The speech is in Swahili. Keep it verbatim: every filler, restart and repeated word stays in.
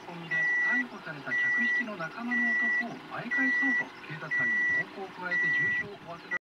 コンビで逮捕された客引きの仲間の男をあい返そうと警察官に